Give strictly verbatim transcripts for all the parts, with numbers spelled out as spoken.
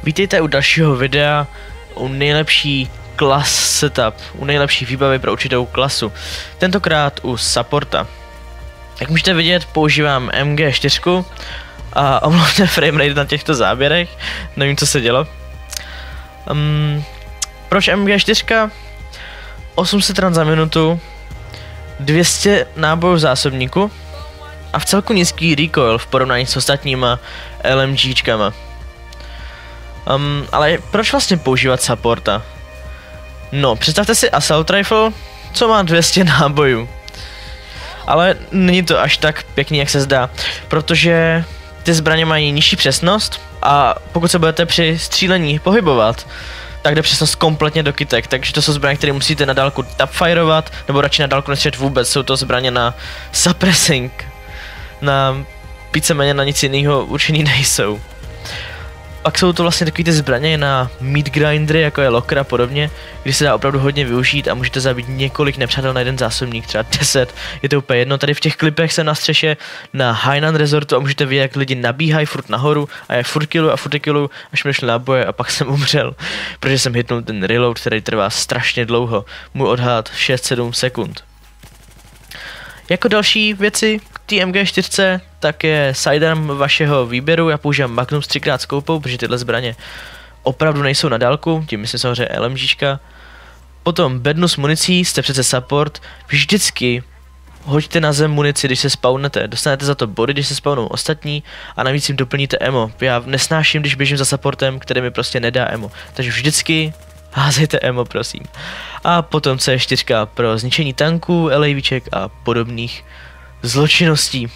Vítejte u dalšího videa u nejlepší class setup, u nejlepší výbavy pro určitou klasu. Tentokrát u supporta. Jak můžete vidět, používám M G čtyři a omlouvám framerate na těchto záběrech, nevím, co se dělo. Um, proč M G čtyři? osm set ran za minutu, dvě stě nábojů v zásobníku a v celku nízký recoil v porovnání s ostatníma LMGčkama. Um, ale proč vlastně používat supporta? No, představte si assault rifle, co má dvě stě nábojů. Ale není to až tak pěkný, jak se zdá, protože ty zbraně mají nižší přesnost a pokud se budete při střílení pohybovat, tak jde přesnost kompletně do kytek, takže to jsou zbraně, které musíte na dálku tapfireovat, nebo radši na dálku nestřelit vůbec, jsou to zbraně na suppressing, na víceméně na nic jiného určený nejsou. Pak jsou to vlastně takové ty zbraně na meat grindery, jako je locker a podobně, kdy se dá opravdu hodně využít a můžete zabít několik nepřátel na jeden zásobník, třeba deset, je to úplně jedno. Tady v těch klipech jsem na střeše na Hainan Resortu a můžete vidět, jak lidi nabíhají furt nahoru a je furt kilu a furt kilu, až mi došly náboje a pak jsem umřel, protože jsem hitnul ten reload, který trvá strašně dlouho, můj odhad šest sedm sekund. Jako další věci k té M G čtyři tak je sidearm vašeho výběru, já používám Magnum s třikrát skoupou, protože tyhle zbraně opravdu nejsou na dálku, tím myslím samozřejmě LMGčka. Potom bednu s municí, jste přece support, vždycky hoďte na zem munici, když se spawnete, dostanete za to body, když se spawnou ostatní a navíc jim doplníte emo. Já nesnáším, když běžím za supportem, který mi prostě nedá emo, takže vždycky házejte emo, prosím. A potom C čtyři pro zničení tanků, LAVček a podobných zločinností.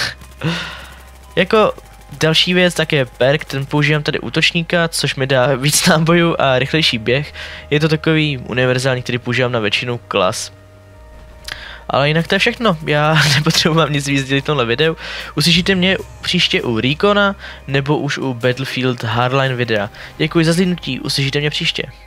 Jako další věc tak je perk, ten používám tady útočníka, což mi dá víc nábojů a rychlejší běh. Je to takový univerzální, který používám na většinu klas. Ale jinak to je všechno, já nepotřebuji vám nic víc dělit v tomhle videu. Uslyšíte mě příště u Recona nebo už u Battlefield Hardline videa. Děkuji za zhlídnutí, uslyšíte mě příště.